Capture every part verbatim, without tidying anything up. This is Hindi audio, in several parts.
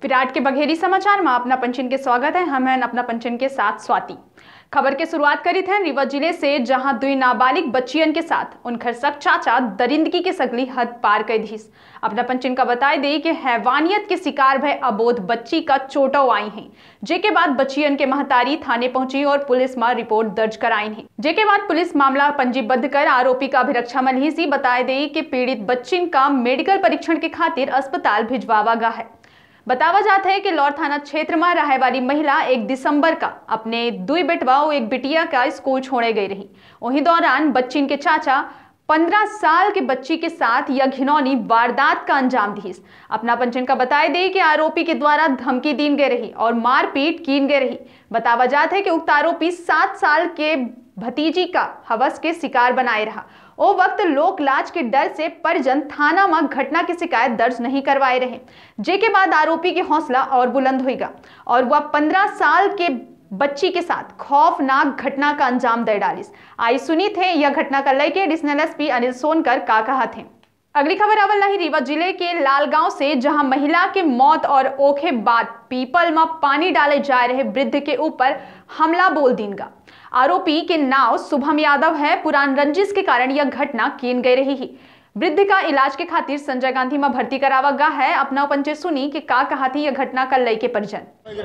विराट के बघेरी समाचार में अपना पंचन के स्वागत है। हम हैं अपना पंचन के साथ स्वाति। खबर के शुरुआत करी थे रीवा जिले से, जहां दुई नाबालिग बच्चियन के साथ उनकर सक चाचा दरिंदगी के सगली हद पार कर दी। अपना पंचन का बताए दे कि हैवानियत के शिकार भय अबोध बच्ची का चोटो आई है, जेके बाद बच्चियन के महतारी थाने पहुंची और पुलिस में रिपोर्ट दर्ज कराई है। जेके बाद पुलिस मामला पंजीबद्ध कर आरोपी का अभिरक्षा मलहीसी बताए दे कि पीड़ित बच्चिन का मेडिकल परीक्षण के खातिर अस्पताल भिजवावा गा है। बतावा जाता है कि लौर थाना क्षेत्र में रहे वाली महिला एक दिसंबर का अपने दुई बेटवा और एक बिटिया का स्कूल छोड़े गई रही। वहीं दौरान बच्चिन के चाचा पंद्रह साल के बच्ची के साथ यह घिनौनी वारदात का अंजाम दी। अपना पंचन का बताए दे कि आरोपी के द्वारा धमकी दी गई रही और मारपीट की गई रही। बतावा जाता है कि उक्त आरोपी सात साल के भतीजी का हवस के शिकार बनाए रहा। ओ वक्त लोक लाज के डर से परिजन थाना में घटना की शिकायत दर्ज नहीं करवाए रहे, जेके बाद आरोपी की हौसला और बुलंद होगा और वह पंद्रह साल के बच्ची के साथ खौफनाक घटना का अंजाम दे डालिस। आई सुनी थे यह घटना का लेके एडिशनल एसपी अनिल सोनकर का कहा थे। अगली खबर अवल नहीं रीवा जिले के लालगांव से, जहां महिला के मौत और ओखे बाद पीपल में पानी डाले जा रहे वृद्ध के ऊपर हमला बोल दीनगा। आरोपी के नाम शुभम यादव है। पुरान रंजिश के कारण यह घटना की गई रही ही। वृद्ध का इलाज के खातिर संजय गांधी में भर्ती करावा गा है। अपना पंचे सुनी कि का कहा थी यह घटना का लई के परिजन।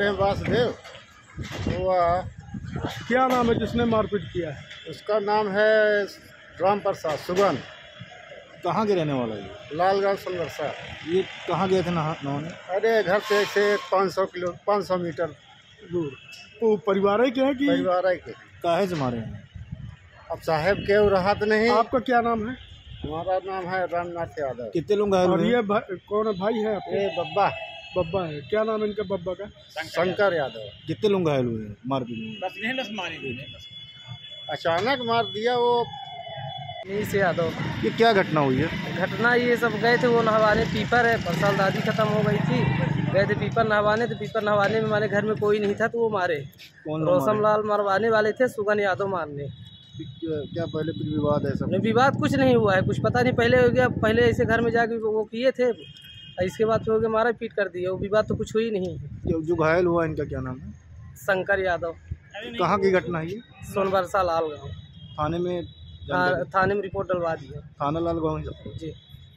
क्या नाम है जिसने मारपीट किया है? उसका नाम है राम प्रसाद सुगन। कहाँ के रहने वाला है? लालगांव संघर्षा। ये कहाँ गए थे नहाने? अरे घर से से पाँच सौ किलो पाँच सौ मीटर दूर। तो परिवार के है कि परिवार के काहे से मारे हैं? अब साहेब के राहत नहीं। आपका क्या नाम है? हमारा नाम है रामनाथ यादव। कितने लोग घायल हुए? ये कौन भाई है आपके? ये बब्बा बब्बा है। क्या नाम है इनका बब्बा का? शंकर यादव। कितने लोग घायल हुए मारपीट में? बस नहीं बस मारी अचानक मार दिया वो। नीस यादव। ये क्या घटना हुई है? घटना ये सब गए थे वो नहवाने, पीपर है, परसाल दादी खत्म हो गई थी, गए थे पीपर नहवाने। तो पीपर नहवाने में माने घर में कोई नहीं था तो वो मारे। रोशम लाल मरवाने वाले थे, सुगन यादव मारने। क्या पहले कुछ विवाद है? सब विवाद कुछ नहीं हुआ है, कुछ पता नहीं। पहले हो गया, पहले ऐसे घर में जाके वो किए थे, इसके बाद हो गया मारा पीट कर दिया। वो विवाद तो कुछ हुई नहीं। जो घायल हुआ इनका क्या नाम है? शंकर यादव। कहाँ की घटना है ये? सोनबरसा लालगांव। थाने में थाने में रिपोर्ट डलवा दी है। थाना लालगांव जी,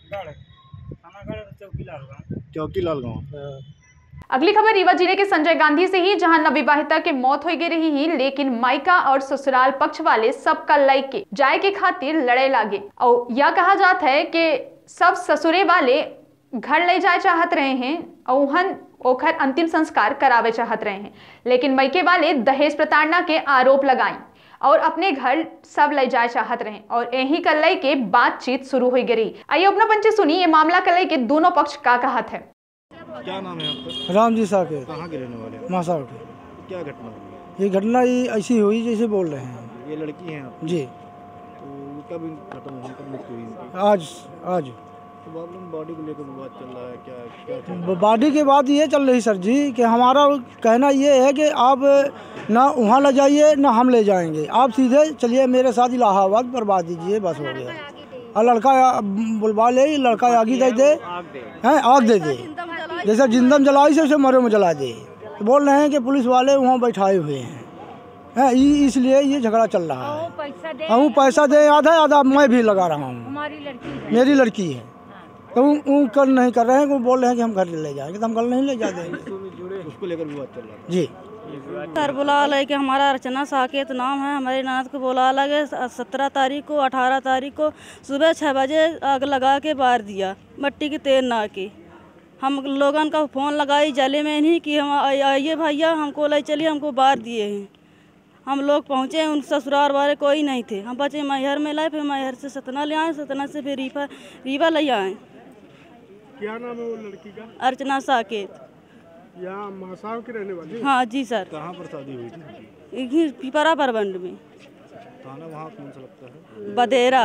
चौकी लालगांव। अगली खबर रीवा जिले के संजय गांधी से ही, जहां नवविवाहिता की मौत हो गई रही ही, लेकिन मायका और ससुराल पक्ष वाले सबका लय के जाय के खातिर लड़े लागे। और यह कहा जाता है कि सब ससुरे वाले घर ले जाए चाहत रहे हैं और उहन ओखर अंतिम संस्कार करावे चाहत रहे हैं, लेकिन मायके वाले दहेज प्रताड़ना के आरोप लगाई और अपने घर सब ले जाए चाहत रहे और यही कर लई के बातचीत शुरू हो गई। आइए अपना पंचे सुनी ये मामला कर लई के दोनों पक्ष का कहा थे। क्या नाम है आपका? राम जी साके। कहाँ के रहने वाले? मासाव के। क्या घटना हुई? ये घटना ये ऐसी हुई जैसे बोल रहे हैं। ये लड़की हैं आप? जी। तो कब खत्म हुई, कब मृत्यु हुई? आज आज तो बॉडी को लेकर विवाद चल रहा है, क्या क्या? बॉडी के बाद ये चल रही सर जी कि हमारा कहना ये है कि आप ना वहाँ ले जाइए ना हम ले जाएंगे, आप सीधे चलिए मेरे साथ इलाहाबाद करवा दीजिए, बस हो गया। और लड़का बुलवा ले, लड़का आगे दे दे हैं, आग दे दे, जैसे जिंदम जलाई से उसे मरे में जला दे। तो बोल रहे हैं कि पुलिस वाले वहाँ बैठाए हुए हैं, हैं इसलिए ये झगड़ा चल रहा है। हम पैसा दे, आधा आधा मैं भी लगा रहा हूँ, मेरी लड़की है। तो वो कल नहीं कर रहे हैं, वो बोल रहे हैं कि हम घर ले जाएंगे, तो हम कल नहीं ले जा देंगे। उसको लेकर विवाद चल रहा है जी। सर बुला लगे कि हमारा अर्चना साकेत नाम है, हमारे ननद को बुला लगे सत्रह तारीख को अठारह तारीख को सुबह छः बजे आग लगा के बार दिया, मट्टी के तेल ना के। हम लोगन का फ़ोन लगाई जले में नहीं कि हम आइए भैया हमको ले चलिए, हमको बार दिए हैं। हम लोग पहुँचे, उन ससुराल वाले कोई नहीं थे। हम बचे मैहर में लाए, फिर मैहर से सतना ले आए, सतना से फिर रीवा रीवा ले आए। क्या नाम है वो लड़की का? अर्चना साकेत। यहाँ मासाव की रहने वाली? हाँ जी सर। कहाँ पर शादी हुई थी? पिपरा परबंड में। थाना वहाँ कौन सा लगता है? बदेरा।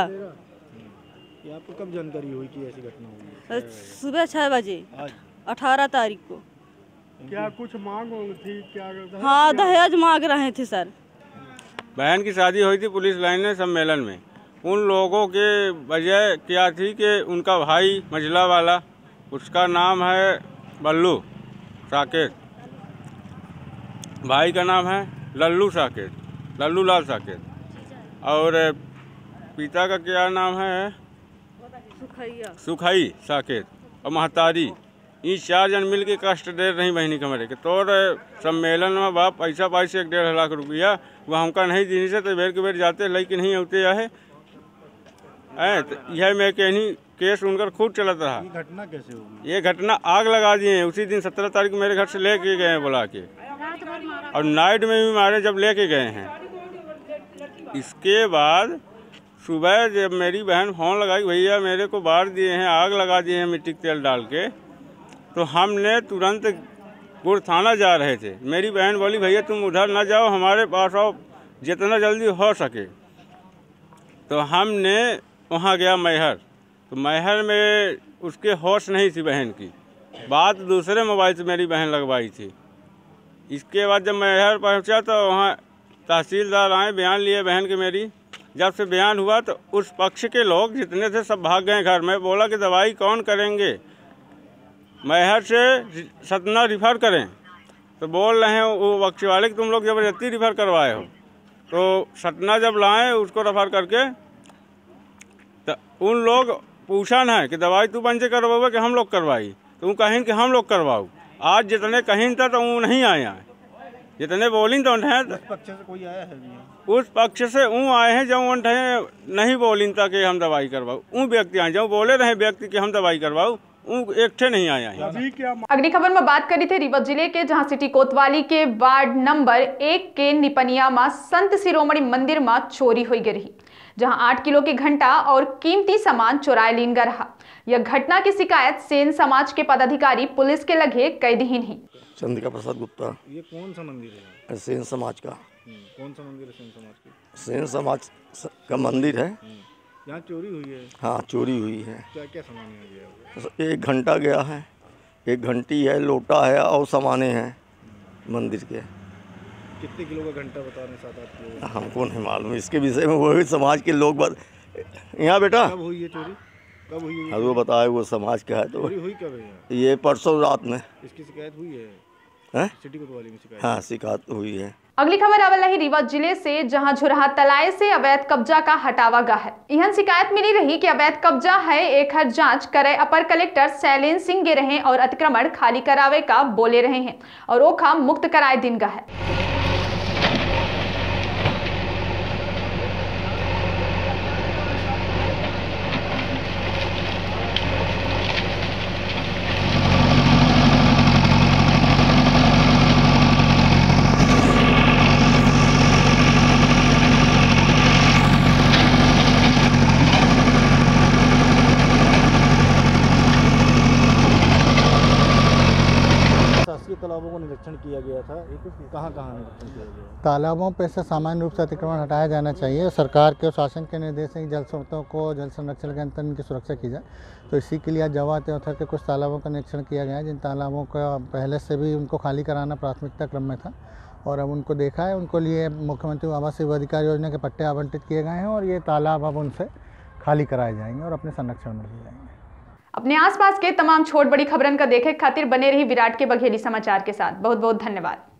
ये आपको कब जानकारी हुई कि ऐसी घटना हुई? सुबह छः बजे अठारह तारीख को। क्या कुछ मांग थी क्या? हाँ दहेज मांग रहे थे सर। बहन की शादी हुई थी पुलिस लाइन में सम्मेलन में। उन लोगों के वजह क्या थी कि उनका भाई मझला वाला, उसका नाम है बल्लू, साकेत, भाई का नाम है लल्लू साकेत, लल्लू लाल साकेत, और पिता का क्या नाम है सुखैया सुखाई साकेत और महतारी। ये चार जन मिल के कष्ट दे रही बहनी कमरे के तोर सम्मेलन में बाप पैसा पाई एक डेढ़ लाख रुपया वह हमका नहीं दी से तो बेर के बेर जाते लेकिन नहीं होते है तो यह मैं कहनी केस उनकर खूब चलत रहा। ये घटना कैसे होगी? ये घटना आग लगा दिए हैं उसी दिन सत्रह तारीख मेरे घर से लेके गए हैं बुला के, और नाइट में भी मारे जब लेके गए हैं। इसके बाद सुबह जब मेरी बहन फोन लगाई भैया मेरे को बार दिए हैं, आग लगा दिए हैं मिट्टी के तेल डाल के, तो हमने तुरंत गुड़ थाना जा रहे थे। मेरी बहन बोली भैया तुम उधर ना जाओ, हमारे पास आओ जितना जल्दी हो सके। तो हमने वहाँ गया मैहर, तो मैहर में उसके होश नहीं थी बहन की, बात दूसरे मोबाइल से मेरी बहन लगवाई थी। इसके बाद जब मैहर पहुँचा तो वहाँ तहसीलदार आए, बयान लिए बहन के मेरी। जब से बयान हुआ तो उस पक्ष के लोग जितने थे सब भाग गए घर में। बोला कि दवाई कौन करेंगे, मैहर से सतना रिफ़र करें, तो बोल रहे हैं वो पक्ष वाले कि तुम लोग ज़बरदस्ती रिफ़र करवाए हो। तो सतना जब लाए उसको रेफर करके तो उन लोग पूछा ना कि दवाई तू बंचे करवाओगे कि हम लोग करवाई, तो वो कहीं कि हम लोग करवाओ। आज जितने कहीं था तो वो नहीं आए हैं, जितने बोलिन तो उन्हें उस पक्ष से कोई आया है नहीं? उस पक्ष से वो आए हैं जब उन्हें नहीं बोलिन था कि हम दवाई करवाओ। वो व्यक्ति आए जब बोले रहे व्यक्ति कि हम दवाई करवाओ, एक ठे नहीं आया है। अगली खबर में बात करी थे रीवा जिले के, जहां सिटी कोतवाली के वार्ड नंबर एक के निपनिया में संत शिरोमणि मंदिर में चोरी हुई रही, जहां आठ किलो की घंटा और कीमती सामान चुराए लीन गया रहा। यह घटना की शिकायत सेन समाज के पदाधिकारी पुलिस के लगे कई दिन ही। चंद्रिका प्रसाद गुप्ता। ये कौन सा मंदिर है? सेन समाज का। कौन सा मंदिर है सेन समाज का? सेन समाज का मंदिर है। यहाँ चोरी हुई है? हाँ चोरी हुई है। क्या क्या सामान यहाँ गया? एक घंटा गया है, एक घंटी है, लोटा है और सामाने हैं मंदिर के। कितने किलो का घंटा बता रहे? सात आठ किलो? हमको नहीं मालूम इसके विषय में, वही समाज के लोग बत... यहाँ बेटा कब हुई है चोरी? कब हुई है? वो बताए वो समाज का है। तो चोरी हुई कब है? ये परसों रात में। इसकी शिकायत हुई है? है? सिटी कोतवाली में शिकायत? हाँ शिकायत हुई है। अगली खबर आवल रही रीवा जिले से, जहां झुरहा तलाय से अवैध कब्जा का हटावा गा है। यह शिकायत मिली रही कि अवैध कब्जा है, एक हर जांच करे अपर कलेक्टर शैलेंद्र सिंह गे रहे और अतिक्रमण खाली करावे का बोले रहे हैं और ओखा मुक्त कराए दिन गा है। तालाबों को निरीक्षण किया गया था, कहाँ कहाँ निरीक्षण किया गया? तालाबों पर से सामान्य रूप से अतिक्रमण हटाया जाना चाहिए। सरकार के और शासन के निर्देश है कि जल स्रोतों को जल संरक्षण के अंतर्गत इनकी सुरक्षा की जाए। तो इसी के लिए आज जवा त्योहार के कुछ तालाबों का निरीक्षण किया गया है, जिन तालाबों का पहले से भी उनको खाली कराना प्राथमिकता क्रम में था और अब उनको देखा है। उनको लिए मुख्यमंत्री आवास अधिकार योजना के पट्टे आवंटित किए गए हैं और ये तालाब अब उनसे खाली कराए जाएंगे और अपने संरक्षण में लिए जाएंगे। अपने आसपास के तमाम छोट बड़ी खबरन का देखे खातिर बने रही विराट के बघेली समाचार के साथ। बहुत बहुत धन्यवाद।